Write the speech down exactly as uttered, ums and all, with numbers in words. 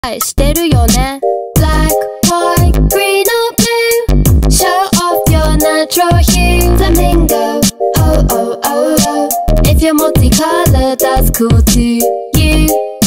してるよね Black, white, green or blue Show off your natural hue Flamingo, oh oh oh oh If you're multicolored, that's cool too You